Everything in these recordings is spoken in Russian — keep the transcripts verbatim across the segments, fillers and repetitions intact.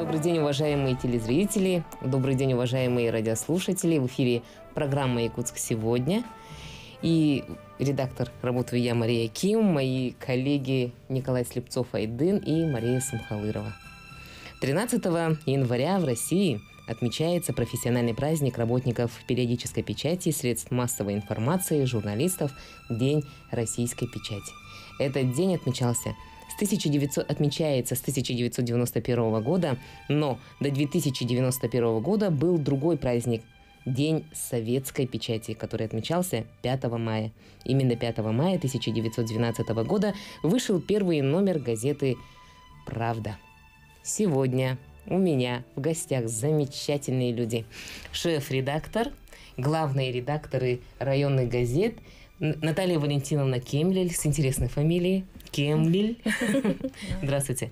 Добрый день, уважаемые телезрители. Добрый день, уважаемые радиослушатели. В эфире программа «Якутск сегодня». И редактор работаю я, Мария Ким, мои коллеги Николай Слепцов-Айдын и Мария Самхалырова. тринадцатого января в России отмечается профессиональный праздник работников периодической печати, средств массовой информации, журналистов – День российской печати. Этот день отмечался с тысяча девятисотого, отмечается с тысяча девятьсот девяносто первого года, но до две тысячи девяносто первого года был другой праздник – День советской печати, который отмечался пятого мая. Именно пятого мая тысяча девятьсот двенадцатого года вышел первый номер газеты «Правда». Сегодня у меня в гостях замечательные люди. Шеф-редактор, главные редакторы районных газет Наталья Валентиновна Кемлель с интересной фамилией. Кемлель. Здравствуйте.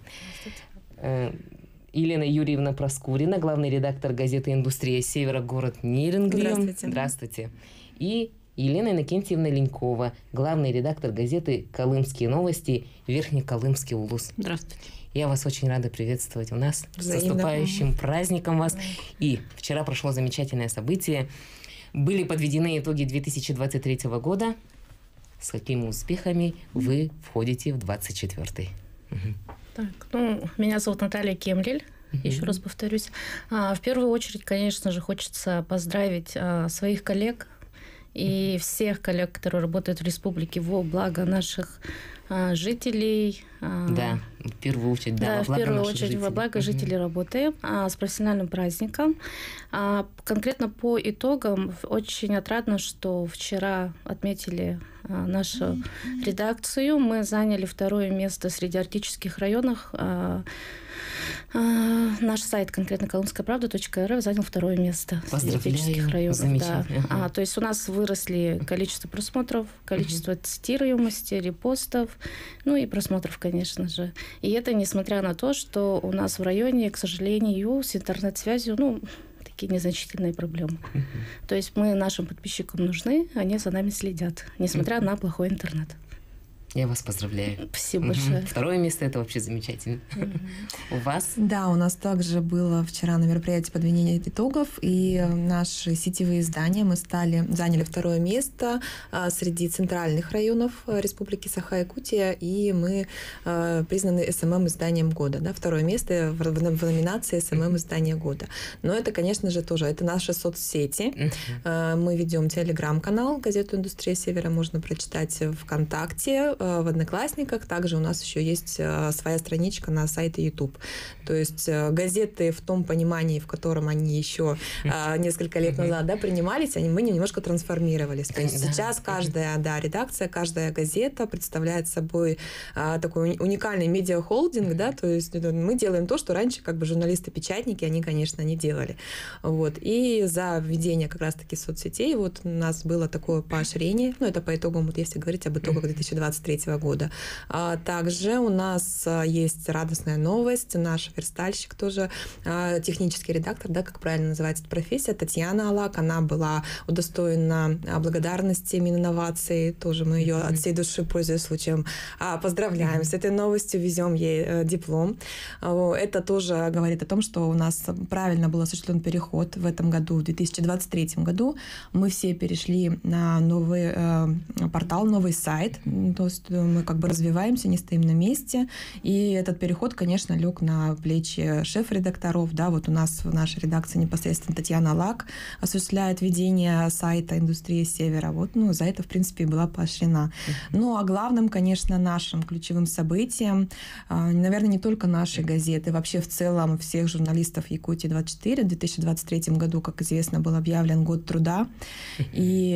Елена Юрьевна Проскурина, главный редактор газеты «Индустрия Севера», город Нерюнгри. Здравствуйте. Здравствуйте. И Елена Иннокентьевна Ленькова, главный редактор газеты «Колымские новости», Верхнеколымский улус. Здравствуйте. Я вас очень рада приветствовать у нас. Взаимно. С наступающим праздником вас. И вчера прошло замечательное событие. Были подведены итоги две тысячи двадцать третьего года. С какими успехами вы входите в двадцать четвёртый? Угу. Так, ну, меня зовут Наталья Кемлель. Uh-huh. Еще раз повторюсь. А, в первую очередь, конечно же, хочется поздравить а, своих коллег и всех коллег, которые работают в республике, во благо наших а, жителей. А, да, в первую очередь, да, да во в благо первую наших очередь жителей. во благо uh-huh. жителей работы, а, с профессиональным праздником. А, конкретно по итогам очень отрадно, что вчера отметили а, нашу uh-huh. редакцию. Мы заняли второе место среди арктических районов. А, а, наш сайт, конкретно колымская правда точка эр эф, занял второе место среди арктических районов. Да. Uh-huh. А, то есть у нас выросли количество просмотров, количество uh-huh. цитируемости, репостов, ну и просмотров, конечно же. И это несмотря на то, что у нас в районе, к сожалению, с интернет-связью, ну, такие незначительные проблемы. Uh-huh. То есть мы нашим подписчикам нужны, они за нами следят, несмотря uh-huh. на плохой интернет. Я вас поздравляю. Спасибо угу. большое. Второе место – это вообще замечательно. Угу. У вас? Да, у нас также было вчера на мероприятии подведения итогов, и наши сетевые издания мы стали, заняли второе место а, среди центральных районов Республики Саха-Якутия, и мы а, признаны эс эм эм-изданием года. Да, второе место в, в, в номинации эс эм эм-издание года. Но это, конечно же, тоже это наши соцсети. Uh-huh. А, мы ведем телеграм-канал, газету «Индустрия Севера», можно прочитать ВКонтакте, в Одноклассниках. Также у нас еще есть своя страничка на сайте YouTube. То есть газеты в том понимании, в котором они еще несколько лет назад да, принимались, они, мы немножко трансформировались. То есть сейчас каждая да, редакция, каждая газета представляет собой такой уникальный медиахолдинг, да, то есть мы делаем то, что раньше как бы журналисты-печатники, они, конечно, не делали. Вот. И за введение как раз-таки соцсетей вот у нас было такое поощрение, ну это по итогам, вот если говорить об итогах две тысячи двадцать третьего года. А также у нас есть радостная новость. Наш верстальщик тоже, технический редактор, да, как правильно называется эта профессия, Татьяна Алак, она была удостоена благодарности Мининноваций. Тоже мы ее от всей души, пользуясь случаем, поздравляем с этой новостью, везем ей диплом. Это тоже говорит о том, что у нас правильно был осуществлен переход в этом году, в две тысячи двадцать третьем году. Мы все перешли на новый портал, новый сайт. То есть мы как бы развиваемся, не стоим на месте. И этот переход, конечно, лег на плечи шеф-редакторов. Да, вот у нас в нашей редакции непосредственно Татьяна Лак осуществляет ведение сайта «Индустрия Севера». Вот, ну, за это, в принципе, была поощрена. Uh-huh. Ну, а главным, конечно, нашим ключевым событием, наверное, не только нашей газеты, вообще в целом всех журналистов Якутии двадцать четыре, в две тысячи двадцать третьем году, как известно, был объявлен год труда. Uh-huh.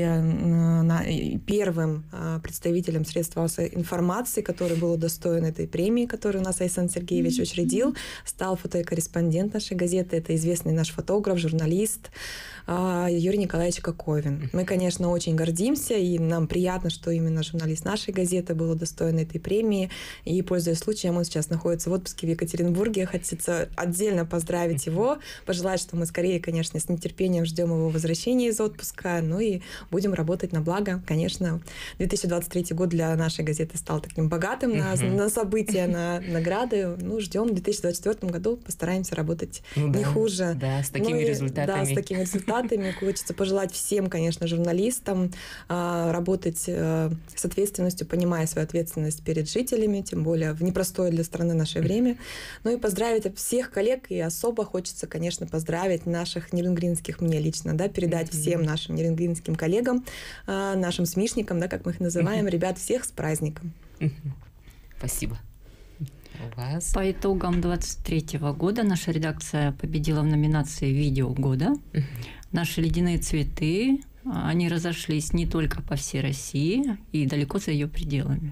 И первым представителем средств информации, который был удостоен этой премии, которую у нас Айсан Сергеевич учредил, стал фотокорреспондент нашей газеты. Это известный наш фотограф, журналист Юрий Николаевич Коковин. Мы, конечно, очень гордимся, и нам приятно, что именно журналист нашей газеты был удостоен этой премии. И, пользуясь случаем, он сейчас находится в отпуске в Екатеринбурге. Хочется отдельно поздравить его, пожелать, что мы скорее, конечно, с нетерпением ждем его возвращения из отпуска, ну и будем работать на благо, конечно. две тысячи двадцать третий год для нашей нашей газеты стал таким богатым на, uh-huh. на события, на награды. Ну, ждем в две тысячи двадцать четвёртом году, постараемся работать ну, не да, хуже. Да, с такими ну, результатами. Да, с такими результатами. Хочется пожелать всем, конечно, журналистам работать с ответственностью, понимая свою ответственность перед жителями, тем более в непростое для страны наше время. Ну и поздравить всех коллег, и особо хочется, конечно, поздравить наших нерюнгринских, мне лично, да, передать mm-hmm. всем нашим нерюнгринским коллегам, нашим смишникам, да, как мы их называем, mm-hmm. ребят, всех с праздником. Mm-hmm. Спасибо. У вас? По итогам двадцать третьего года наша редакция победила в номинации «Видео года». Mm-hmm. Наши ледяные цветы, они разошлись не только по всей России и далеко за ее пределами.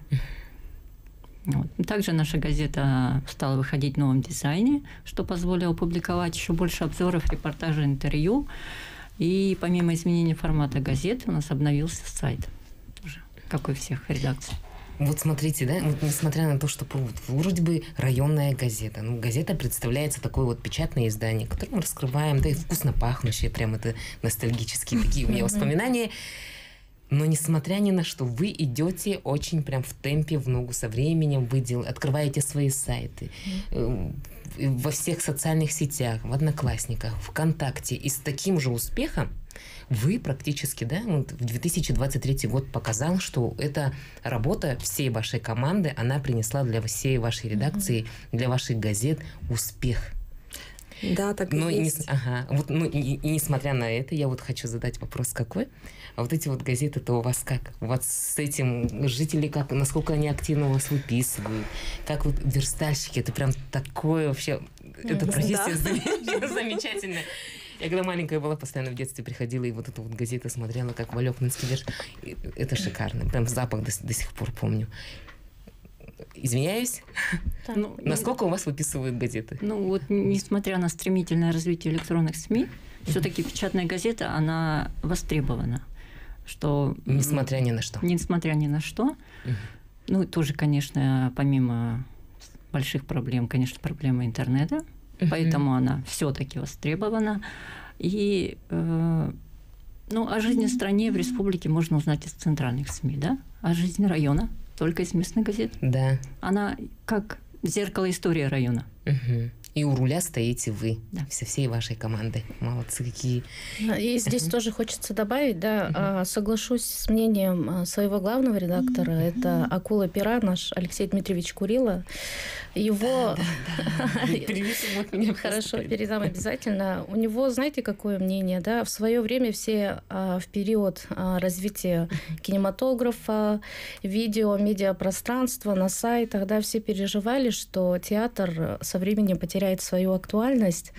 Вот. Также наша газета стала выходить в новом дизайне, что позволило публиковать еще больше обзоров, репортажей, интервью. И помимо изменения формата газеты у нас обновился сайт, уже, как и у всех редакций. Вот смотрите, да, вот несмотря на то, что вот, вроде бы районная газета, ну, газета представляется такое вот печатное издание, которое мы раскрываем, да и вкусно пахнущее, прям это ностальгические такие у меня воспоминания. Но несмотря ни на что, вы идете очень прям в темпе, в ногу со временем, вы дел... открываете свои сайты э, во всех социальных сетях, в Одноклассниках, ВКонтакте. И с таким же успехом вы практически, да, вот в две тысячи двадцать третий год показал, что эта работа всей вашей команды, она принесла для всей вашей редакции, mm-hmm. для ваших газет успех. Да, так и но есть. Не, ага, вот, ну, и, и несмотря на это, я вот хочу задать вопрос какой. А вот эти вот газеты-то у вас как? У вас с этим жители как? Насколько они активно у вас выписывают? Как вот верстальщики? Это прям такое вообще... Это профессия да. замечательная. Я когда маленькая была, постоянно в детстве приходила и вот эту вот газету смотрела, как Валёкнинский верш. Это шикарно. Прям запах до, до сих пор помню. Извиняюсь. Да. Ну, насколько у вас выписывают газеты? Ну вот, несмотря на стремительное развитие электронных СМИ, mm-hmm. все-таки печатная газета, она востребована. Что, несмотря ни на что. Несмотря ни на что. Mm-hmm. Ну, тоже, конечно, помимо больших проблем, конечно, проблема интернета. Mm-hmm. Поэтому она все-таки востребована. И э, ну, о жизни в стране, в республике можно узнать из центральных СМИ, да? О жизни района только из местных газет. Да. Она как зеркало истории района. Угу. И у руля стоите вы, да. со всей вашей командой. Молодцы какие. И здесь uh-huh. тоже хочется добавить, да, uh-huh. соглашусь с мнением своего главного редактора, uh-huh. это акула пера наш Алексей Дмитриевич Курило. Его... Хорошо, передам обязательно. У него, знаете, какое мнение, да? В свое время все в период развития кинематографа, видео, медиапространства, на сайтах, да, все переживали, что театр со временем потеряет свою актуальность.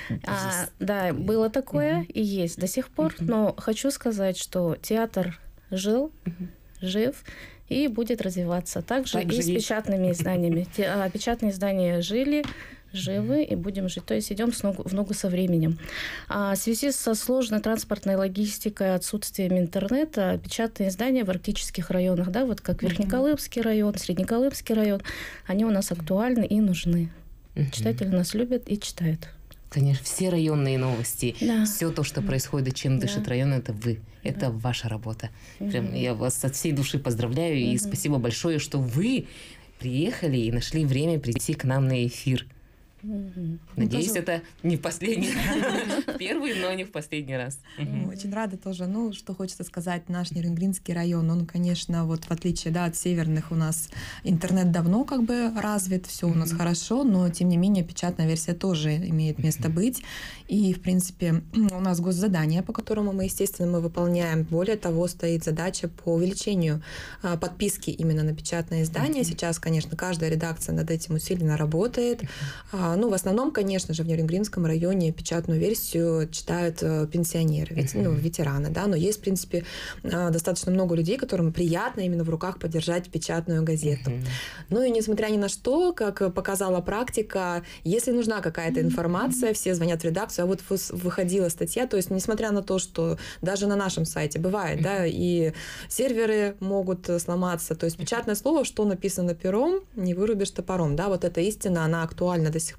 А, да, было такое uh-huh. и есть до сих пор, uh-huh. но хочу сказать, что театр жил, uh-huh. жив и будет развиваться. Также так и с печатными изданиями. Печатные издания жили, живы и будем жить. То есть идем в ногу, в ногу со временем. А в связи со сложной транспортной логистикой, отсутствием интернета, печатные издания в арктических районах, да, вот как Верхнеколымский район, Среднеколымский район, они у нас актуальны и нужны. Uh-huh. Читатели нас любят и читают. Конечно, все районные новости, да. все то, что происходит, чем да. дышит район, это вы, да. это ваша работа. Uh-huh. Прям, я вас от всей души поздравляю uh-huh. и спасибо большое, что вы приехали и нашли время прийти к нам на эфир. Угу. Надеюсь, ну, это не в последний раз. Первый, но не в последний раз. Угу. Очень рада тоже. Ну, что хочется сказать, наш Нерюнгринский район, он, конечно, вот в отличие да, от северных, у нас интернет давно как бы развит, все у нас угу. хорошо, но, тем не менее, печатная версия тоже имеет место быть. И, в принципе, у нас госзадание, по которому мы, естественно, мы выполняем. Более того, стоит задача по увеличению а, подписки именно на печатное издание. Угу. Сейчас, конечно, каждая редакция над этим усиленно работает. А, Ну, в основном, конечно же, в Нерюнгринском районе печатную версию читают пенсионеры, uh-huh. ну, ветераны, да, но есть, в принципе, достаточно много людей, которым приятно именно в руках подержать печатную газету. Uh-huh. Ну и несмотря ни на что, как показала практика, если нужна какая-то информация, все звонят в редакцию, а вот выходила статья, то есть несмотря на то, что даже на нашем сайте бывает, uh-huh. да, и серверы могут сломаться, то есть печатное слово, что написано пером, не вырубишь топором, да, вот эта истина, она актуальна до сих пор.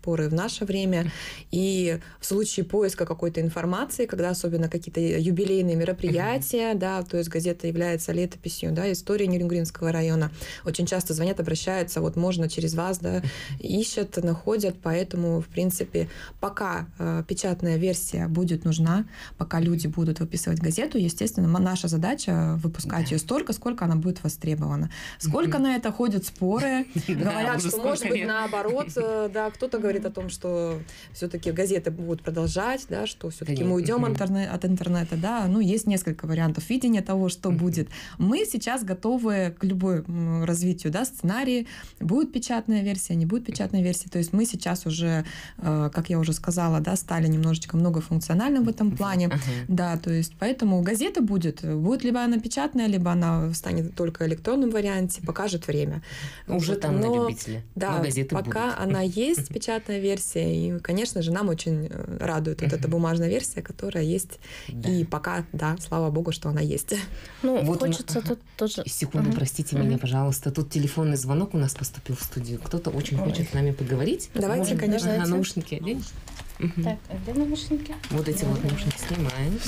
поры в наше время. И в случае поиска какой-то информации, когда особенно какие-то юбилейные мероприятия, uh-huh. да, то есть газета является летописью, да, истории Нерюнгринского района, очень часто звонят, обращаются, вот можно через вас, да, ищут, находят, поэтому, в принципе, пока э, печатная версия будет нужна, пока люди будут выписывать газету, естественно, наша задача выпускать ее столько, сколько она будет востребована. Сколько на это ходят споры, говорят, что может быть наоборот, да, кто-то говорит о том, что все-таки газеты будут продолжать, да, что все-таки мы уйдем от интернета, да, ну есть несколько вариантов видения того, что будет. Мы сейчас готовы к любой развитию, да, сценарии, будет печатная версия, не будет печатной версии, то есть мы сейчас уже, как я уже сказала, да, стали немножечко многофункциональным в этом плане, да, то есть поэтому газета будет, будет либо она печатная, либо она станет только в электронном варианте, покажет время. Уже вот, там но, на любителя. Да, пока будут. Она есть, печатная версия, и, конечно же, нам очень радует вот эта бумажная версия, которая есть, да. И пока, да, слава богу, что она есть. Ну, вот хочется ага. тут тоже... Секунду, ага. простите ага. меня, пожалуйста, тут телефонный звонок у нас поступил в студию, кто-то очень Ой. хочет с нами поговорить. Давайте, Может, конечно. Ага, наушники одень. Угу. Так, а где наушники? Вот эти да. вот наушники снимаем.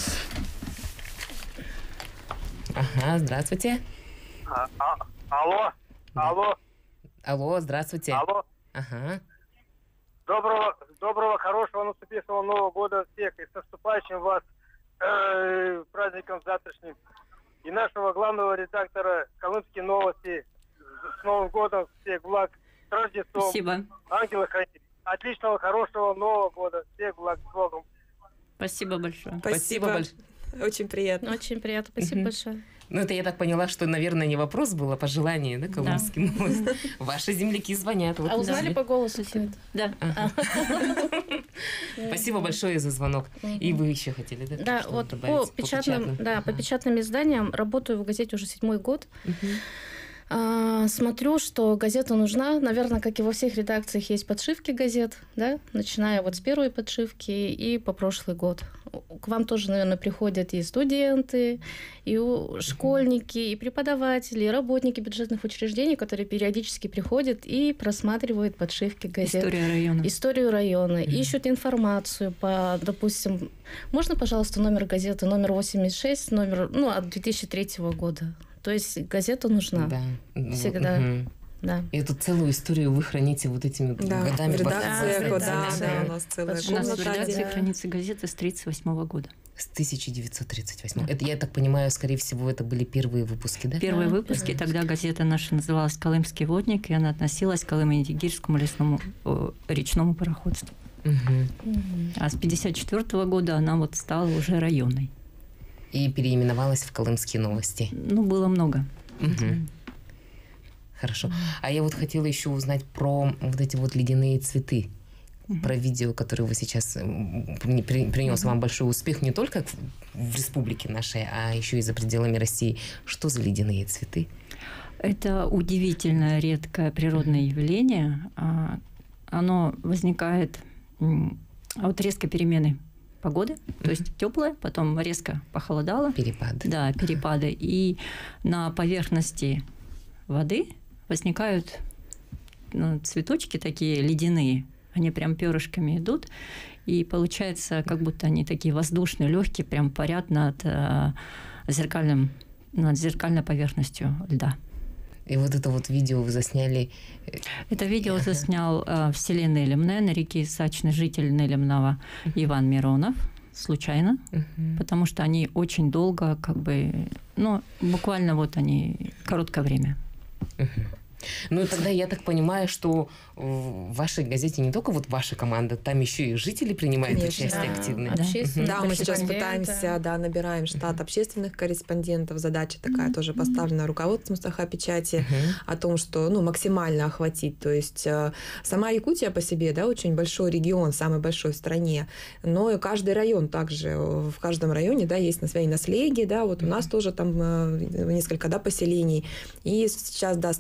Ага, здравствуйте. А, а, алло, да. алло. Алло, здравствуйте. Алло. Ага. Доброго, доброго, хорошего наступившего Нового года всех. И с наступающим вас э, праздником завтрашним. И нашего главного редактора «Колымские новости» с Новым годом, всех благ, с Рождеством. Спасибо. Ангелы-хранители. Отличного, хорошего Нового года. Всех благ, с Богом. Спасибо большое. Спасибо, Спасибо большое. Очень приятно. Очень приятно. Спасибо uh-huh. большое. Ну, это я так поняла, что, наверное, не вопрос был, а пожелание, да, колымским да. новостям. Ваши земляки звонят. Вот а узнали по голосу? Да. Спасибо большое за звонок. И вы еще хотели, да? Да, вот по печатным, да, по печатным изданиям работаю в газете уже седьмой год. Смотрю, что газета нужна. Наверное, как и во всех редакциях, есть подшивки газет, да, начиная вот с первой подшивки и по прошлый год. К вам тоже, наверное, приходят и студенты, и школьники, и преподаватели, и работники бюджетных учреждений, которые периодически приходят и просматривают подшивки газет. Историю района. Историю района. Mm-hmm. Ищут информацию по, допустим, можно, пожалуйста, номер газеты, номер восемьдесят шесть, номер, ну, от две тысячи третьего года. То есть газета нужна да. всегда. Угу. Да. И эту целую историю вы храните вот этими да. годами. В редакциях, да, да, да, да, у нас целая комната. У нас в редакции да. хранится газета с тридцать восьмого года. С тысяча девятьсот тридцать восьмого. Да. Это, я так понимаю, скорее всего, это были первые выпуски, да? Первые да, выпуски. первые Тогда выпуски. газета наша называлась «Колымский водник», и она относилась к Колымо-Идигирскому лесному о, речному пароходству. Угу. Угу. А с пятьдесят четвёртого года она вот стала уже районной. И переименовалась в «Колымские новости». Ну, было много. Угу. Хорошо. А я вот хотела еще узнать про вот эти вот ледяные цветы, uh-huh. про видео, которое вы сейчас при, при, принес uh-huh. вам большой успех не только в республике нашей, а еще и за пределами России. Что за ледяные цветы? Это удивительное, редкое природное явление. Оно возникает от резкой перемены погоды, mm-hmm. то есть теплая, потом резко похолодало. Перепады. Да, перепады. И на поверхности воды возникают ну, цветочки такие ледяные. Они прям перышками идут. И получается, как будто они такие воздушные, легкие, прям парят над, э, зеркальным, над зеркальной поверхностью льда. И вот это вот видео вы засняли? Это видео ага. заснял э, в селе Нелемное, на реке Сачны, житель Нелемного Иван Миронов, случайно, uh-huh. потому что они очень долго, как бы, ну, буквально вот они, короткое время. Uh-huh. Ну, тогда я так понимаю, что в вашей газете не только вот ваша команда, там еще и жители принимают Конечно, участие да. активно. Да, да, мы сейчас пытаемся, да, набираем штат общественных корреспондентов. Задача такая mm-hmm. тоже поставлена руководством Саха-Печати mm-hmm. о том, что ну, максимально охватить. То есть сама Якутия по себе, да, очень большой регион, самый большой в стране, но и каждый район также, в каждом районе, да, есть на своей наследие, да, вот mm-hmm. у нас тоже там несколько, да, поселений. И сейчас, да, стоит задача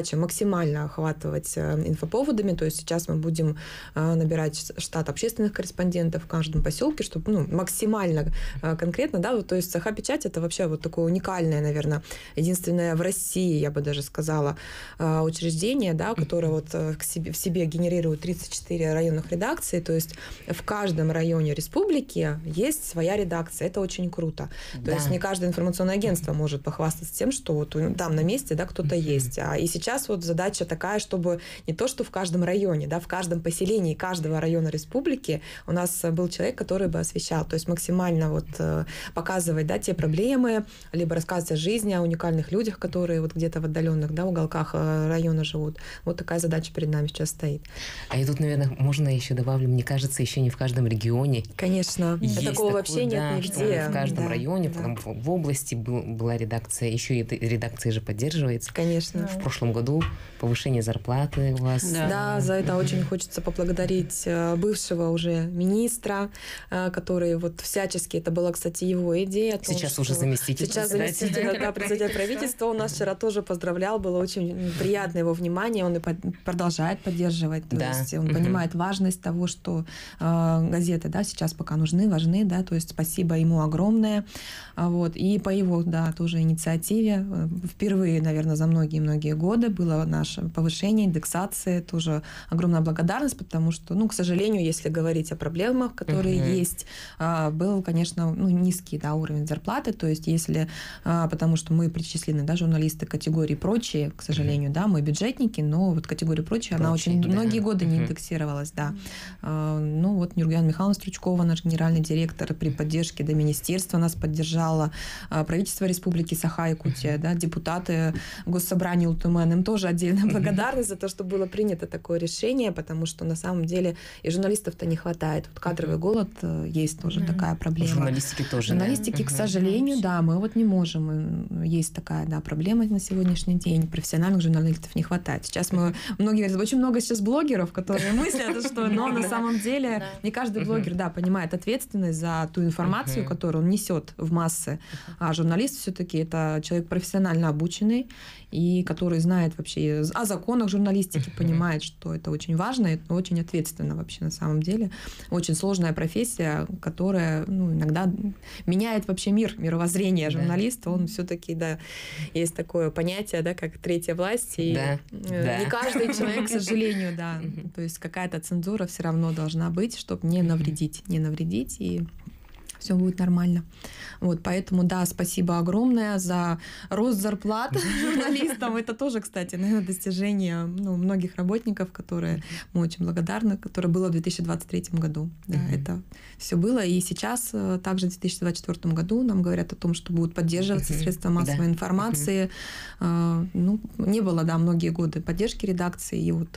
задача максимально охватывать инфоповодами, то есть сейчас мы будем набирать штат общественных корреспондентов в каждом поселке, чтобы ну, максимально конкретно, да, вот, то есть Саха-Печать это вообще вот такое уникальное, наверное, единственное в России, я бы даже сказала, учреждение, да, которое вот к себе, в себе генерирует тридцать четыре районных редакции, то есть в каждом районе республики есть своя редакция, это очень круто. Да. То есть не каждое информационное агентство может похвастаться тем, что вот там на месте, да, кто-то mm-hmm. есть. А и сейчас вот задача такая, чтобы не то, что в каждом районе, да, в каждом поселении каждого района республики у нас был человек, который бы освещал, то есть максимально вот показывать, да, те проблемы, либо рассказывать о жизни, о уникальных людях, которые вот где-то в отдаленных, да, уголках района живут. Вот такая задача перед нами сейчас стоит. А и тут, наверное, можно еще добавлю, мне кажется, еще не в каждом регионе. Конечно. Есть такого такое, вообще да, нет нигде. В каждом да, районе, да. потом в области был, была редакция, еще и редакция же поддерживается. Конечно. В прошлом году повышение зарплаты у вас. Да, да, за это очень хочется поблагодарить бывшего уже министра, который вот всячески, это была, кстати, его идея. Том, сейчас уже заместитель. Сейчас заместитель, да, председатель правительства. Он нас вчера тоже поздравлял, было очень приятно его внимание, он и продолжает поддерживать. То да. есть он угу. понимает важность того, что э, газеты, да, сейчас пока нужны, важны, да, то есть спасибо ему огромное. Вот. И по его, да, тоже инициативе впервые, наверное, за многие-многие годы было наше повышение, индексация, тоже огромная благодарность, потому что, ну, к сожалению, если говорить о проблемах, которые uh-huh. есть, был, конечно, ну, низкий, да, уровень зарплаты, то есть если, потому что мы причислены, да, журналисты категории прочие, к сожалению, uh-huh. да, мы бюджетники, но вот категория прочие, она очень да. многие годы uh-huh. не индексировалась, да. Uh-huh. Ну, вот Нургиян Михайловна Стручкова, наш генеральный директор, при поддержке, да, министерства нас поддержало, правительство Республики Саха-Якутия, uh-huh. да, депутаты Госсобрания Ултумен, им тоже отдельная благодарность uh-huh. за то, что было принято такое решение, потому что на самом деле и журналистов-то не хватает. Вот кадровый голод есть тоже uh-huh. такая проблема. Журналистики тоже. Журналистики, да? к сожалению, uh-huh. да, мы вот не можем. Есть такая, да, проблема на сегодняшний день. Профессиональных журналистов не хватает. Сейчас мы, многие говорят, очень много сейчас блогеров, которые мыслят, что, но на самом деле не каждый блогер, да, понимает ответственность за ту информацию, которую он несет в массы. А журналист все-таки это человек профессионально обученный и который знает вообще о законах журналистики, uh-huh. понимает, что это очень важно, и это очень ответственно вообще на самом деле. Очень сложная профессия, которая ну, иногда меняет вообще мир, мировоззрение журналиста. Он все-таки, да, есть такое понятие, да, как третья власть, и да. не каждый человек, к сожалению, да, uh-huh. то есть какая-то цензура все равно должна быть, чтобы не навредить, не навредить, и все будет нормально. Вот, поэтому, да, спасибо огромное за рост зарплат журналистам. Это тоже, кстати, наверное, достижение ну, многих работников, которые мы очень благодарны, которое было в две тысячи двадцать третьем году. Да, uh-huh. это все было. И сейчас, также в две тысячи двадцать четвёртом году, нам говорят о том, что будут поддерживаться uh-huh. средства массовой да. информации. Uh-huh. Ну, не было, да, многие годы поддержки редакции. И вот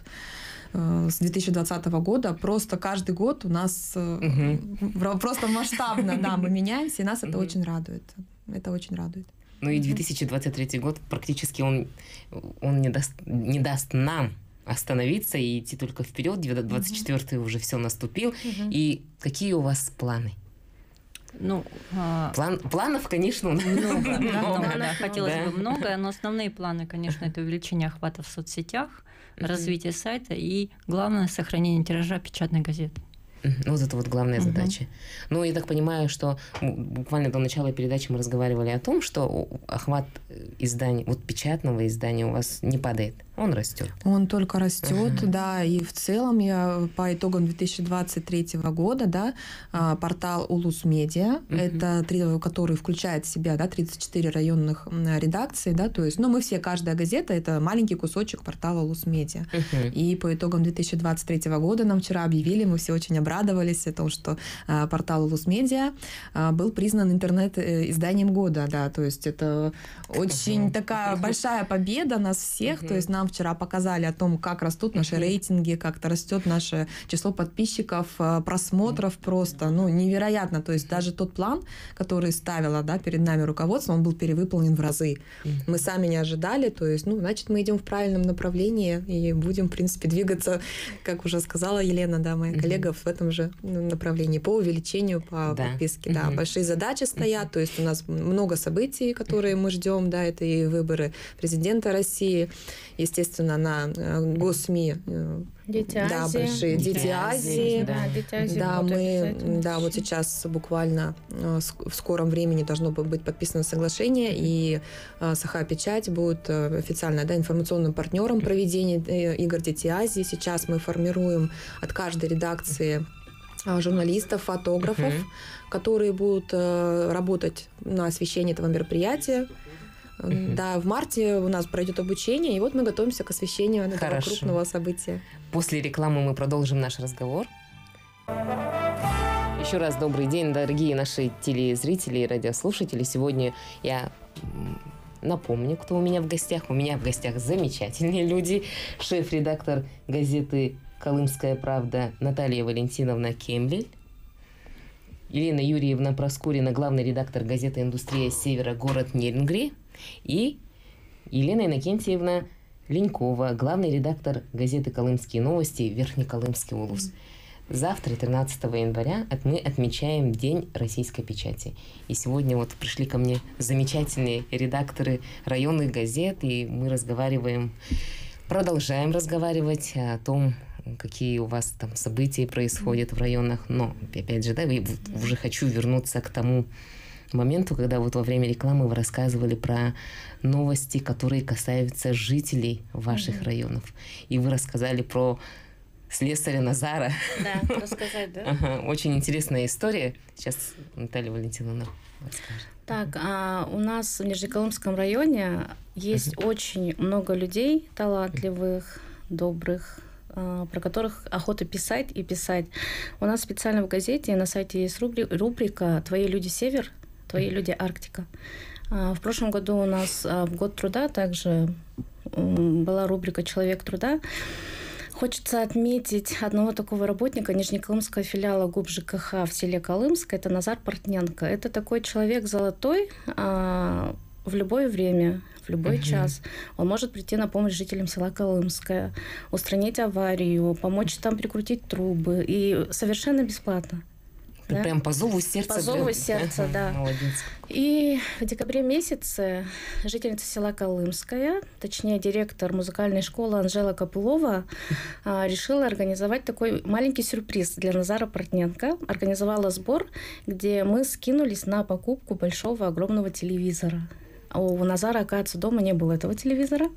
с две тысячи двадцатого года просто каждый год у нас угу. просто масштабно, да, мы меняемся, и нас это угу. очень радует. Это очень радует. Ну и две тысячи двадцать третий год практически он, он не, даст, не даст нам остановиться и идти только вперед. двадцать четвёртый угу. уже все наступил. Угу. И какие у вас планы? Ну, План, планов, конечно, много. много, много да, хотелось да. бы много, но основные планы, конечно, это увеличение охвата в соцсетях, uh-huh. развитие сайта и, главное, сохранение тиража печатной газеты. Ну, вот это вот главная uh-huh. задача. Ну, я так понимаю, что буквально до начала передачи мы разговаривали о том, что охват изданий, вот печатного издания у вас не падает, он растет. Он только растет, uh-huh. да, и в целом я по итогам две тысячи двадцать третьего года, да, портал Улус Медиа, uh-huh. это который включает в себя, да, тридцать четыре районных редакции, да, то есть, ну, мы все, каждая газета, это маленький кусочек портала Улус Медиа. Uh-huh. И по итогам две тысячи двадцать третьего года нам вчера объявили, мы все очень обрадовались о том, что а, портал Улус Медиа а, был признан интернет-изданием года, да, то есть это очень uh-huh. такая большая победа нас всех, uh-huh. то есть нам вчера показали о том, как растут наши uh-huh. рейтинги, как-то растет наше число подписчиков, просмотров uh-huh. просто, ну, невероятно, то есть даже тот план, который ставило, да, перед нами руководство, он был перевыполнен в разы. Uh-huh. Мы сами не ожидали, то есть, ну, значит, мы идем в правильном направлении и будем, в принципе, двигаться, как уже сказала Елена, да, моя uh-huh. коллега, в этом же направлении по увеличению, по да. подписке. Да, угу. большие задачи стоят, то есть у нас много событий, которые мы ждем, да, это и выборы президента России, естественно, естественно, на госсми. Дети да, Азии. большие Дети, Дети Азии. да. Да, Дети Азии. Да, будут мы, обязательно. да, вот сейчас буквально в скором времени должно быть подписано соглашение, и Саха-Печать будет официально, да, информационным партнером проведения игр Дети Азии. Сейчас мы формируем от каждой редакции журналистов, фотографов, uh-huh. которые будут работать на освещении этого мероприятия. Uh-huh. Да, в марте у нас пройдет обучение, и вот мы готовимся к освещению этого Хорошо. крупного события. После рекламы мы продолжим наш разговор. Еще раз добрый день, дорогие наши телезрители и радиослушатели. Сегодня я напомню, кто у меня в гостях. У меня в гостях замечательные люди. Шеф-редактор газеты «Колымская правда» Наталья Валентиновна Кемлель, Елена Юрьевна Проскурина, главный редактор газеты «Индустрия Севера», город Нерюнгри, и Елена Иннокентьевна Ленькова, главный редактор газеты «Колымские новости», Верхнеколымский улус. Завтра, тринадцатого января, мы отмечаем День российской печати. И сегодня вот пришли ко мне замечательные редакторы районных газет, и мы разговариваем, продолжаем разговаривать о том, какие у вас там события происходят в районах. Но, опять же, да, я уже хочу вернуться к тому моменту, когда вот во время рекламы вы рассказывали про новости, которые касаются жителей ваших mm-hmm. районов. И вы рассказали про слесаря Назара. Да, рассказать, да? Ага, очень интересная история. Сейчас Наталья Валентиновна расскажет. Так, а у нас в Нижнеколымском районе есть uh-huh. очень много людей талантливых, добрых, про которых охота писать и писать. У нас специально в газете на сайте есть рубрика «Твои люди Север», «Твои люди Арктика». В прошлом году у нас в Год труда также была рубрика «Человек труда». Хочется отметить одного такого работника Нижнеколымского филиала ГУП ЖКХ в селе Колымск. Это Назар Портненко. Это такой человек золотой а, в любое время, в любой uh-huh. час. Он может прийти на помощь жителям села Колымское, устранить аварию, помочь там прикрутить трубы. И совершенно бесплатно. Да? Прям по зову сердца. По зову сердца, да. Молодец. И в декабре месяце жительница села Колымская, точнее директор музыкальной школы Анжела Копылова, решила организовать такой маленький сюрприз для Назара Портненко. Организовала сбор, где мы скинулись на покупку большого огромного телевизора. У Назара, оказывается, дома не было этого телевизора.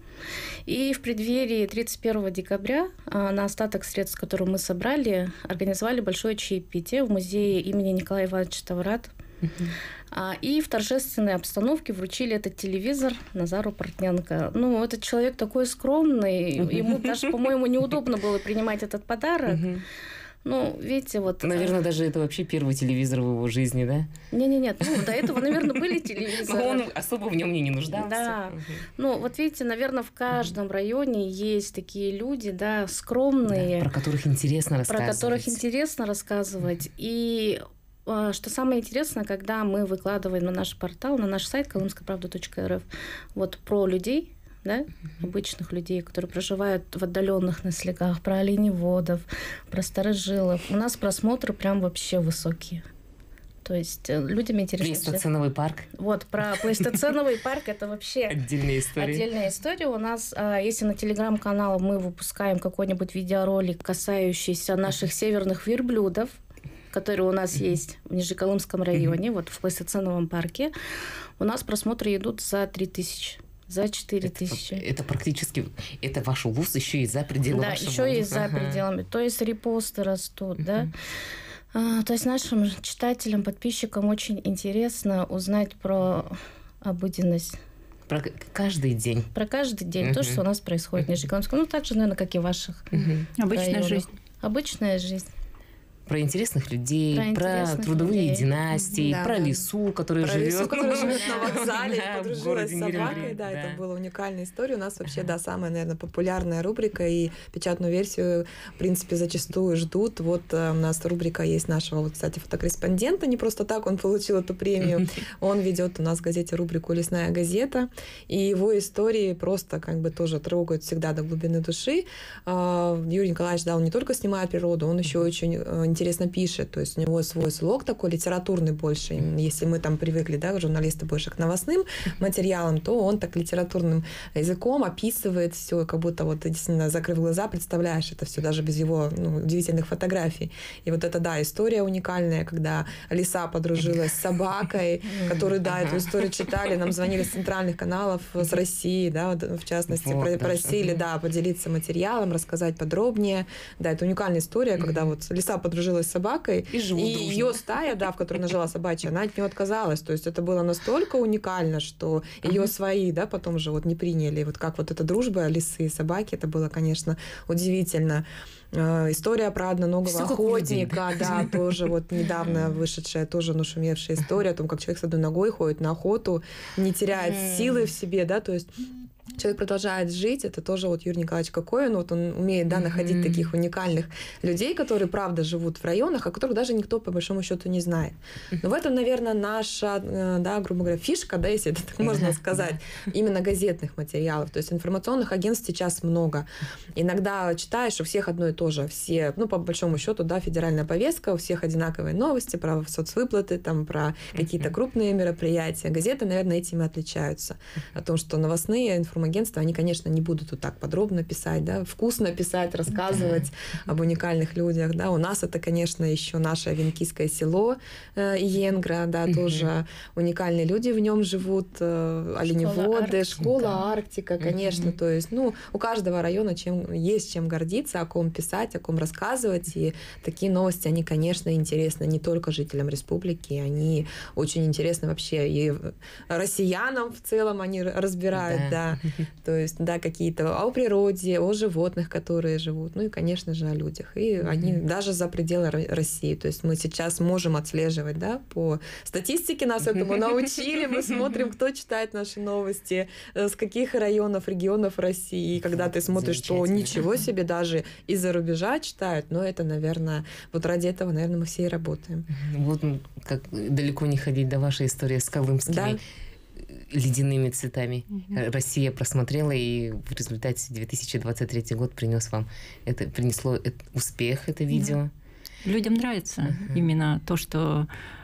И в преддверии тридцать первого декабря на остаток средств, которые мы собрали, организовали большое чаепитие в музее имени Николая Ивановича Таврат. Uh-huh. И в торжественной обстановке вручили этот телевизор Назару Портненко. Ну, этот человек такой скромный, uh-huh. ему даже, по-моему, неудобно было принимать этот подарок. Uh-huh. Ну, видите, вот... Наверное, даже это вообще первый телевизор в его жизни, да? Не-не-нет, ну, до этого, наверное, были телевизоры. Но он особо в нем не нуждался. Да. Угу. Ну, вот видите, наверное, в каждом районе есть такие люди, да, скромные. Да, про которых интересно рассказывать. Про которых интересно рассказывать. И что самое интересное, когда мы выкладываем на наш портал, на наш сайт колымская правда точка эр эф, вот про людей, да, обычных людей, которые проживают в отдаленных наследках, про оленеводов, про старожилов. У нас просмотры прям вообще высокие. То есть людям интересно. Плейстоценовый парк. Вот, про плейстоценовый парк это вообще отдельная история. Отдельная история. У нас, если на телеграм-канал мы выпускаем какой-нибудь видеоролик, касающийся наших северных верблюдов, которые у нас есть в Нижнеколымском районе, вот в плейстоценовом парке, у нас просмотры идут за три тысячи. За четыре тысячи. Это, это практически, это ваш улус еще и за пределами да, вашего еще улуса. и за ага. пределами. То есть репосты растут, uh-huh. да. А, то есть нашим читателям, подписчикам очень интересно узнать про обыденность. Про каждый день. Про каждый день. Uh-huh. То, что у нас происходит в Нижнеколымском. Ну, так же, наверное, как и в ваших uh-huh. Обычная районах. жизнь. Обычная жизнь. Про интересных людей, про, интересных про трудовые людей. Династии, да, про да. лису, который про живет. Лису, который живет на вокзале, да, подружилась с собакой. Да, да, это была уникальная история. У нас вообще, да, самая, наверное, популярная рубрика, и печатную версию, в принципе, зачастую ждут. Вот у нас рубрика есть нашего, вот, кстати, фотокорреспондента. Не просто так он получил эту премию. Он ведет у нас в газете рубрику «Лесная газета», и его истории просто как бы тоже трогают всегда до глубины души. Юрий Николаевич, да, он не только снимает природу, он еще очень интересно пишет, то есть у него свой слог такой литературный больше. Если мы там привыкли, да, журналисты больше к новостным материалам, то он так литературным языком описывает все, как будто вот ты действительно, закрыв глаза, представляешь это все даже без его ну, удивительных фотографий. И вот это, да, история уникальная, когда лиса подружилась с собакой, которые, да, эту историю читали, нам звонили с центральных каналов с России, да, в частности, вот, просили, да, поделиться материалом, рассказать подробнее. Да, это уникальная история, когда вот лиса подружилась с собакой, и, и ее стая, да, в которой она жила собачья, она от нее отказалась. То есть это было настолько уникально, что ее свои, да, потом же вот не приняли. Вот как вот эта дружба лисы и собаки, это было, конечно, удивительно. История про одноногого Все охотника, да, тоже вот недавно вышедшая, тоже нашумевшая история о том, как человек с одной ногой ходит на охоту, не теряет силы в себе, да, то есть человек продолжает жить, это тоже вот Юрий Николаевич Кокоин, вот он умеет, да, находить mm-hmm. таких уникальных людей, которые, правда, живут в районах, о которых даже никто, по большому счету, не знает. Но в этом, наверное, наша, да, грубо говоря, фишка, да, если это так можно сказать, именно газетных материалов. То есть информационных агентств сейчас много. Иногда читаешь, у всех одно и то же. Все, ну, по большому счету, да, федеральная повестка, у всех одинаковые новости про соцвыплаты, там, про какие-то крупные мероприятия. Газеты, наверное, этим и отличаются. О том, что новостные информационные агентства, они, конечно, не будут вот так подробно писать, да, вкусно писать, рассказывать об уникальных людях, да. У нас это, конечно, еще наше Венкийское село э, Иенгра, да, тоже уникальные люди в нем живут, э, оленеводы, школа Арктика, конечно, то есть, ну, у каждого района чем, есть чем гордиться, о ком писать, о ком рассказывать, и такие новости, они, конечно, интересны не только жителям республики, они очень интересны вообще и россиянам в целом, они разбирают, да, то есть, да, какие-то о природе, о животных, которые живут, ну и, конечно же, о людях. И mm-hmm. они даже за пределы России. То есть мы сейчас можем отслеживать, да, по статистике нас этому научили. Мы смотрим, кто читает наши новости, с каких районов, регионов России. И когда ты смотришь, что ничего себе, даже из-за рубежа читают, но это, наверное, вот ради этого, наверное, мы все и работаем. Вот как далеко не ходить до вашей истории с колымскими. Да. Ледяными цветами. Mm-hmm. Россия просмотрела, и в результате две тысячи двадцать третий год принес вам это, принесло это, успех, это видео. Mm-hmm. Людям нравится mm-hmm. именно то, что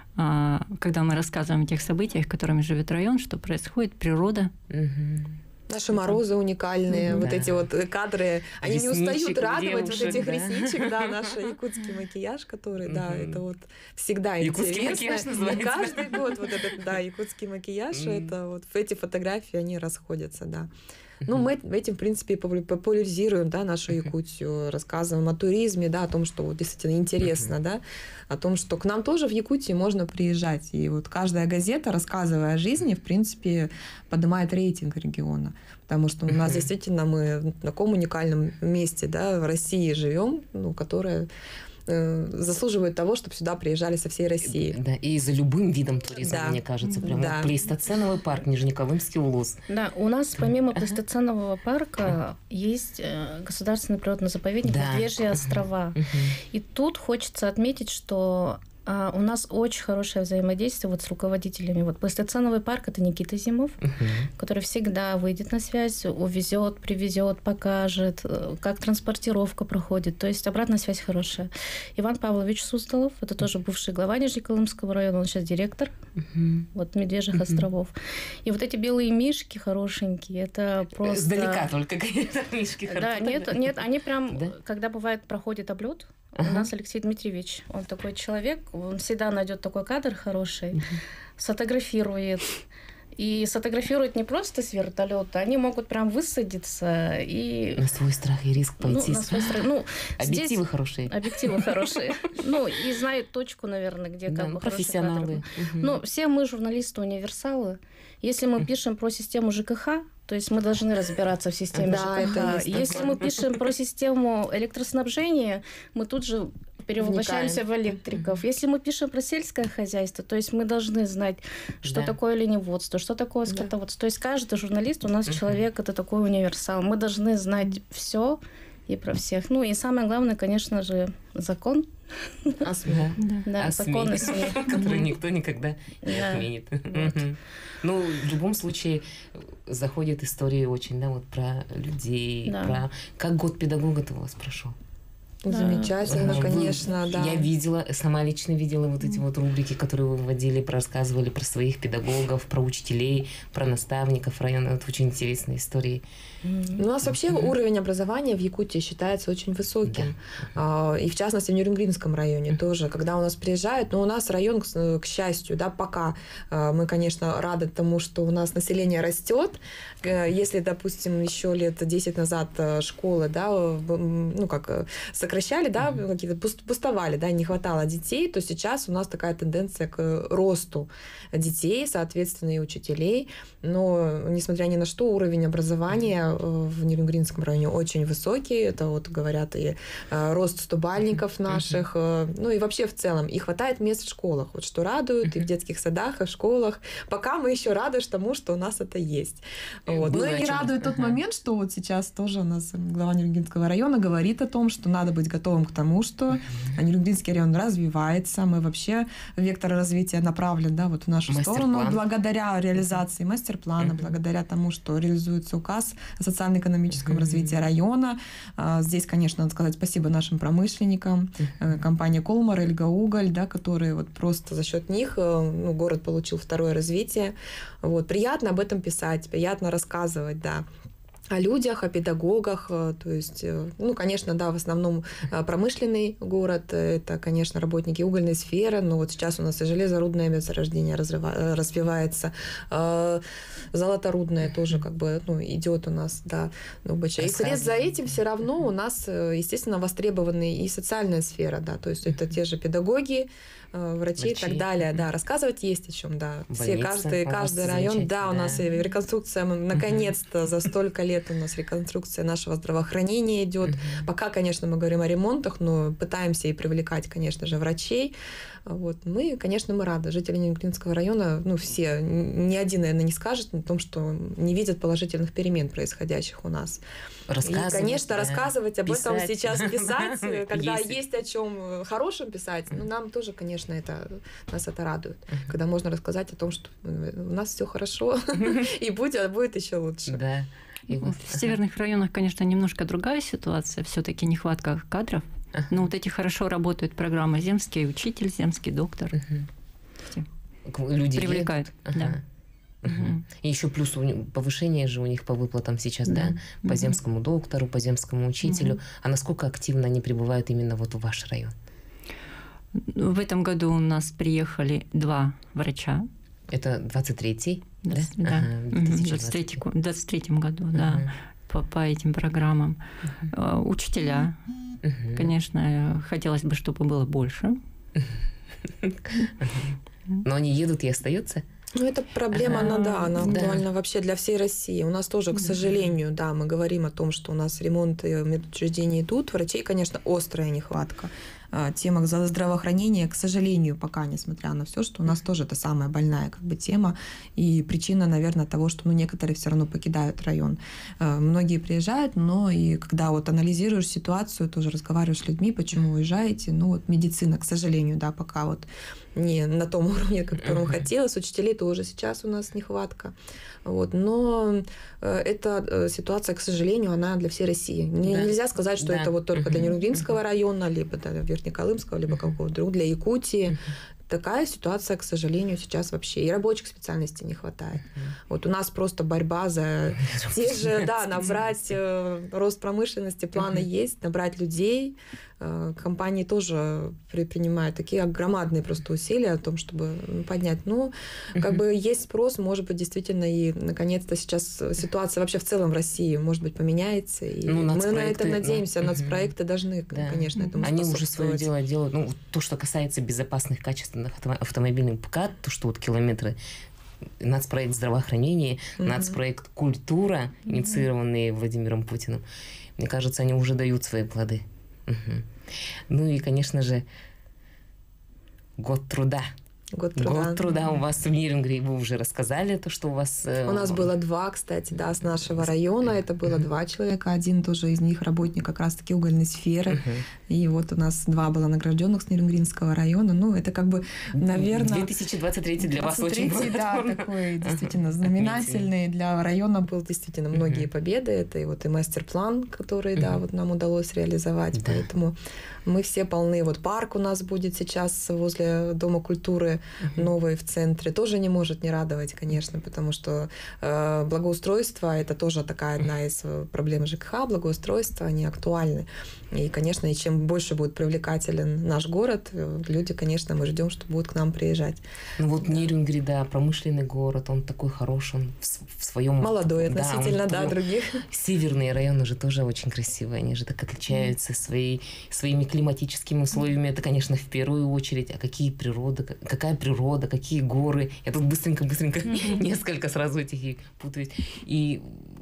когда мы рассказываем о тех событиях, которыми живет район, что происходит, природа. Mm-hmm. Наши морозы уникальные, mm-hmm. вот да. эти вот кадры, они Ресничек, не устают радовать, девушек, вот этих да. ресничек, да, наш якутский макияж, который, mm-hmm. да, это вот всегда якутский интересно. Макияж называется. Каждый год вот этот, да, якутский макияж, mm-hmm. это вот эти фотографии, они расходятся, да. Ну, мы этим, в принципе, популяризируем, да, нашу Якутию, рассказываем о туризме, да, о том, что вот действительно интересно, да, о том, что к нам тоже в Якутии можно приезжать. И вот каждая газета, рассказывая о жизни, в принципе, поднимает рейтинг региона. Потому что у нас действительно мы в таком уникальном месте, да, в России живем, ну, которое заслуживают того, чтобы сюда приезжали со всей России. Да, и за любым видом туризма, да. мне кажется. Прям да. Плейстоценовый парк, Нижнеколымский улус. Да, у нас помимо плейстоценового парка есть государственный природный заповедник да. Медвежьи острова. И тут хочется отметить, что А у нас очень хорошее взаимодействие вот с руководителями. Вот плейстоценовый парк — это Никита Зимов, uh-huh. который всегда выйдет на связь, увезет, привезет, покажет, как транспортировка проходит. То есть обратная связь хорошая. Иван Павлович Суздалов, это тоже бывший глава Нижнеколымского района, он сейчас директор uh-huh. вот Медвежьих uh-huh. островов. И вот эти белые мишки хорошенькие, это просто... Сдалека только, конечно, мишки хорошие. Да, нет, нет, они прям, да? Когда бывает проходит облет, Uh-huh. у нас Алексей Дмитриевич, он такой человек, он всегда найдет такой кадр хороший, uh-huh. сфотографирует. И сфотографируют не просто с вертолета, они могут прям высадиться и... На свой страх и риск пойти. Ну, на свой страх. Ну, объективы здесь... хорошие. Объективы хорошие. Ну, и знают точку, наверное, где как бы профессионалы. Ну, все мы журналисты-универсалы. Если мы пишем про систему ЖКХ, то есть мы должны разбираться в системе да, ЖКХ. Если мы пишем про систему электроснабжения, мы тут же перевоплощаемся в электриков. Если мы пишем про сельское хозяйство, то есть мы должны знать, что да. такое оленеводство, что такое скотоводство. Да. То есть каждый журналист у нас uh-huh. человек, это такой универсал. Мы должны знать все и про всех. Ну и самое главное, конечно же, закон. А СМИ. Да, да, а закон и СМИ. Который никто никогда не отменит. Ну, в любом случае, заходят истории очень, да, вот про людей, про... Как год педагога-то у вас прошел? Замечательно, конечно, да. Я видела, сама лично видела вот эти вот рубрики, которые вы вводили, рассказывали про своих педагогов, про учителей, про наставников района. Это очень интересные истории. У нас вообще mm-hmm. уровень образования в Якутии считается очень высоким. Да. И в частности в Нюрнбергском районе mm-hmm. тоже. Когда у нас приезжают, но у нас район, к счастью, да, пока мы, конечно, рады тому, что у нас население растет. Если, допустим, еще лет десять назад школы, да, ну как сокращали, да, mm-hmm. какие-то пустовали, да, не хватало детей, то сейчас у нас такая тенденция к росту детей, соответственно, и учителей. Но, несмотря ни на что, уровень образования в Нюрнбергском районе очень высокий. Это вот говорят и рост стобальников наших, uh-huh. ну и вообще в целом. И хватает мест в школах, вот что радует, uh-huh. и в детских садах, и в школах. Пока мы еще рады тому, что у нас это есть. Вот. Ну и радует uh-huh. тот момент, что вот сейчас тоже у нас глава Нюрнбергского района говорит о том, что надо быть готовым к тому, что uh-huh. Нюрнбергский район развивается. Мы вообще вектор развития направлен, да, вот в нашу мастер-план. сторону благодаря реализации мастер-плана, uh-huh. благодаря тому, что реализуется указ о социально-экономическом mm-hmm. развитии района. Здесь, конечно, надо сказать спасибо нашим промышленникам, mm-hmm. компания Колмар, Эльга-Уголь, да, которые вот просто за счет них ну, город получил второе развитие. Вот. Приятно об этом писать, приятно рассказывать, да, о людях, о педагогах, то есть, ну, конечно, да, в основном промышленный город, это, конечно, работники угольной сферы, но вот сейчас у нас и железорудное месторождение развивается, золоторудное тоже как бы, ну, идет у нас, да, ну, и вслед за этим все равно у нас, естественно, востребованы и социальная сфера, да, то есть это те же педагоги, врачи, и так далее, да, рассказывать есть о чем, да. Больница, все, каждый, каждый район, да, у да. нас и реконструкция, наконец-то, за столько лет у нас реконструкция нашего здравоохранения идет. Uh-huh. Пока, конечно, мы говорим о ремонтах, но пытаемся и привлекать, конечно же, врачей. Вот. Мы, конечно, мы рады. Жители Нюрнбергского района, ну, все, ни один, наверное, не скажет о том, что не видят положительных перемен, происходящих у нас. И, конечно, да. рассказывать об писать. этом сейчас, писать, когда есть о чем хорошем писать, ну, нам тоже, конечно, это, нас это радует, когда можно рассказать о том, что у нас все хорошо, и будет, будет еще лучше. Да. И вот. В северных районах, конечно, немножко другая ситуация, все-таки нехватка кадров. Uh-huh. Но вот эти хорошо работают программы «Земский учитель», «Земский доктор». Uh-huh. Люди привлекают. Ага. Да. Uh-huh. И еще плюс повышение же у них по выплатам сейчас, uh-huh. да, по uh-huh. земскому доктору, по земскому учителю. Uh-huh. А насколько активно они прибывают именно вот в ваш район? В этом году у нас приехали два врача. Это двадцать третий? Да, да. Ага, в двадцать третьем году, uh-huh. да, по, по этим программам. Uh-huh. Учителя, uh-huh. конечно, хотелось бы, чтобы было больше. Но они едут и остаются? Ну, это проблема, она, да, она актуальна да. вообще для всей России. У нас тоже, к сожалению, да, мы говорим о том, что у нас ремонты медучреждений идут. Врачей, конечно, острая нехватка. Тема здравоохранения, к сожалению, пока, несмотря на все, что у нас тоже это самая больная как бы тема и причина, наверное, того, что ну, некоторые все равно покидают район. Многие приезжают, но и когда вот анализируешь ситуацию, тоже разговариваешь с людьми, почему уезжаете, ну вот медицина, к сожалению, да, пока вот не на том уровне, которому uh-huh. хотелось. Учителей тоже сейчас у нас нехватка. Вот. Но эта ситуация, к сожалению, она для всей России. Да. Нельзя сказать, что да. это вот только uh-huh. для Нюрнбергского uh-huh. района, либо для Верхнеколымского, либо uh-huh. какого-то другого, для Якутии. Uh-huh. Такая ситуация, к сожалению, сейчас вообще. И рабочих специальностей не хватает. Uh-huh. Вот у нас просто борьба за те же, да, набрать рост промышленности, планы uh-huh. есть, набрать людей. Компании тоже предпринимают такие громадные просто усилия о том, чтобы поднять. Ну, как uh-huh. бы есть спрос, может быть, действительно, и наконец-то сейчас ситуация вообще в целом в России, может быть, поменяется. И ну, мы на это надеемся. Ну, нацпроекты uh-huh. должны, да. конечно, этому Они уже свое дело делают. Ну, то, что касается безопасных, качественных автомобильных ПК, то, что вот километры, нацпроект здравоохранения, uh-huh. нацпроект культура, инициированные uh-huh. Владимиром Путиным, мне кажется, они уже дают свои плоды. Угу. Ну и, конечно же, год труда. Год труда. Год труда у вас в Нерюнгри, вы уже рассказали, то, что у вас... У нас было два, кстати, да, с нашего района. Это было два человека. Один тоже из них работник как раз-таки угольной сферы. Uh-huh. И вот у нас два было награжденных с Нерюнгринского района. Ну, это как бы, наверное... две тысячи двадцать третий для вас очень был. Да, такой действительно знаменательный. Для района был действительно многие uh-huh. победы. Это и вот и мастер-план, который, uh-huh. да, вот нам удалось реализовать. Да. Поэтому мы все полны. Вот парк у нас будет сейчас возле Дома культуры, uh-huh. новый в центре. Тоже не может не радовать, конечно, потому что э, благоустройство — это тоже такая одна из проблем ЖКХ. Благоустройство, они актуальны. И, конечно, и чем больше будет привлекателен наш город, люди, конечно, мы ждем, что будут к нам приезжать. Ну вот да. Нерюнгри, да, промышленный город, он такой хороший, он в, в своем... Молодой относительно, да, да, других. Северные районы же тоже очень красивые, они же так отличаются mm. своей, своими климатическими условиями. Это, конечно, в первую очередь, а какие природы, какая природа, какие горы. Я тут быстренько-быстренько mm-hmm. несколько сразу этих и путаюсь. И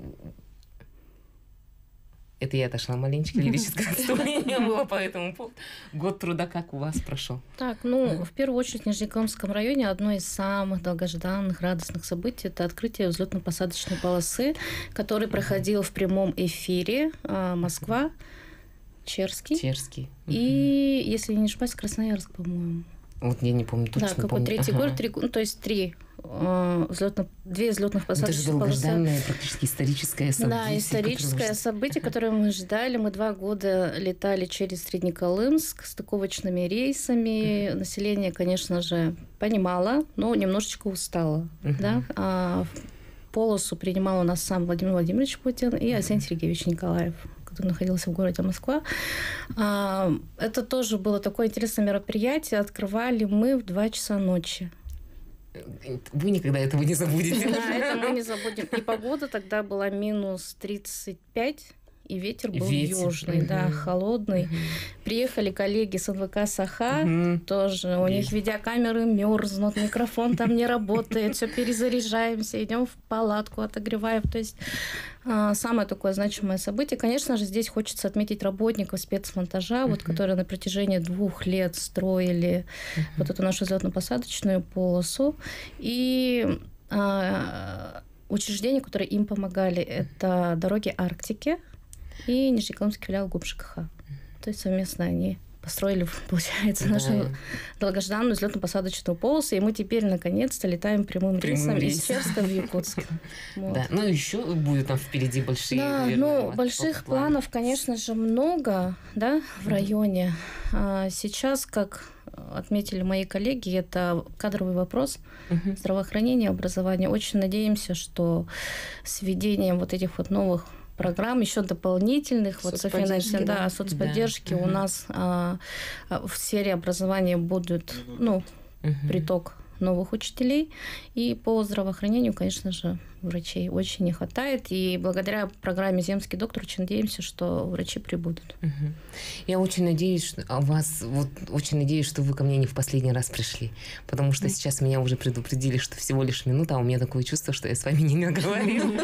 это я отошла маленечко, лирическое отступление было по этому поводу. Год труда как у вас прошел? Так, ну, в первую очередь в Нижнекамском районе одно из самых долгожданных, радостных событий — это открытие взлетно-посадочной полосы, который проходил в прямом эфире Москва, Черский. Черский. И, если не ошибаюсь, Красноярск, по-моему. Вот я не помню, точно да, какой помню. третий ага. город, три, ну, то есть три э, взлетно, две взлетных посадочных полосы. Это же долгожданное, практически историческое событие. Да, историческое событие, которое мы ждали. Мы два года летали через Среднеколымск стыковочными рейсами. Uh-huh. Население, конечно же, понимало, но немножечко устало. Uh-huh. Да? А полосу принимал у нас сам Владимир Владимирович Путин и Арсений Сергеевич Николаев, который находился в городе Москва. Это тоже было такое интересное мероприятие. Открывали мы в два часа ночи. Вы никогда этого не забудете. Да, это мы не забудем. И погода тогда была минус тридцать пять, и ветер был ветер. южный, угу. да, холодный. Угу. Приехали коллеги с эн вэ ка Саха, угу. тоже. У них видеокамеры мерзнут, микрофон там не работает, все перезаряжаемся, идем в палатку, отогреваем. То есть самое такое значимое событие. Конечно же, здесь хочется отметить работников спецмонтажа, uh-huh. вот, которые на протяжении двух лет строили uh-huh. вот эту нашу взлетно-посадочную полосу. И а, учреждения, которые им помогали, это «Дороги Арктики» и Нижнекамский филиал ГУП ЖКХ. То есть совместно они построили, получается, да. нашу долгожданную взлетно-посадочную полосу, и мы теперь наконец-то летаем прямым, прямым рейсом рейс. из Черска в Якутск. Вот. Да, ну еще будет там впереди большие. Да, ну больших планов, конечно же, много, да, в районе. А сейчас, как отметили мои коллеги, это кадровый вопрос uh-huh. здравоохранения, образования. Очень надеемся, что с введением вот этих вот новых программ, еще дополнительных, вот софинансирования, да, соцподдержки, да. у uh-huh. нас а, в сфере образования будет, ну, uh-huh. приток новых учителей. И по здравоохранению, конечно же, врачей очень не хватает. И благодаря программе «Земский доктор» очень надеемся, что врачи прибудут. Uh-huh. Я очень надеюсь, что о вас, вот очень надеюсь, что вы ко мне не в последний раз пришли, потому что uh-huh. сейчас меня уже предупредили, что всего лишь минута, а у меня такое чувство, что я с вами не наговорила.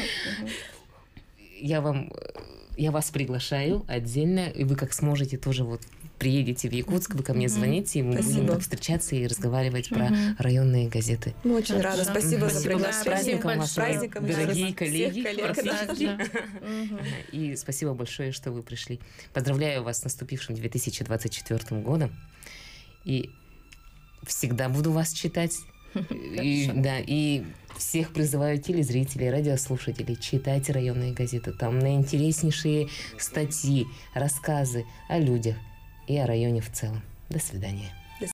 Я вам, я вас приглашаю отдельно, и вы как сможете тоже вот приедете в Якутск, вы ко мне звоните, и мы Спасибо. будем встречаться и разговаривать про районные газеты. Мы очень рады. Спасибо, Спасибо за приглашение. С праздником вас, праздником, дорогие коллеги. коллег, и спасибо большое, что вы пришли. Поздравляю вас с наступившим две тысячи двадцать четвёртым годом. И всегда буду вас читать. И, да, и всех призываю телезрителей, радиослушателей, читайте районные газеты. Там наинтереснейшие статьи, рассказы о людях и о районе в целом. До свидания.